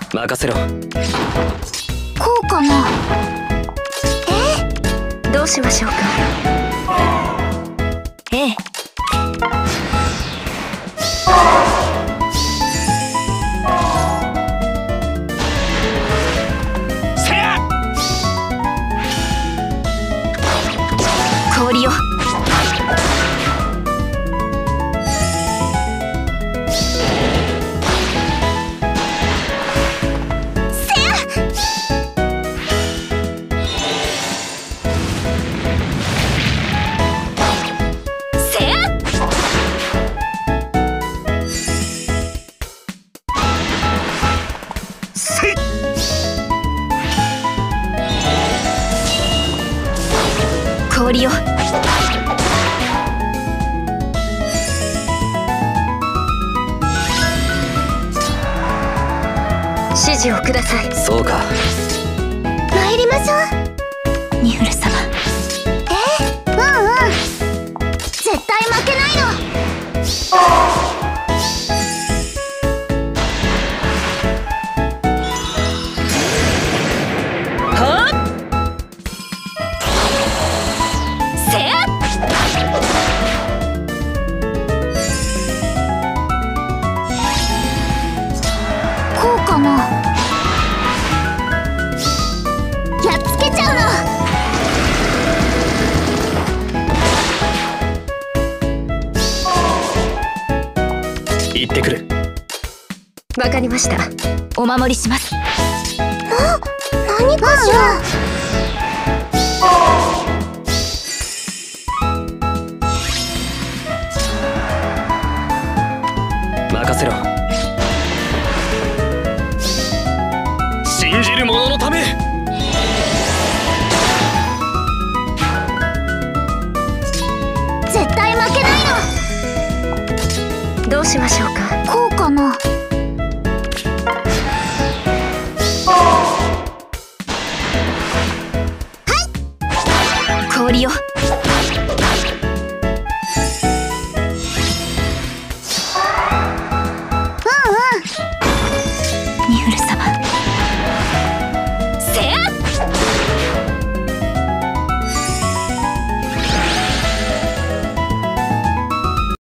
任せろ。 こうかな。 どうしましょうか。ええ。 せや。 氷よ。氷よ。指示をください。 そうか。 参りましょう。 ニフル様。 うんうん。絶対負けないの。こうかな。やっつけちゃうの。 行ってくる。 わかりました。お守りします。 何かしら。 任せろ。信じる者のため。 絶対負けないの。 どうしましょうか。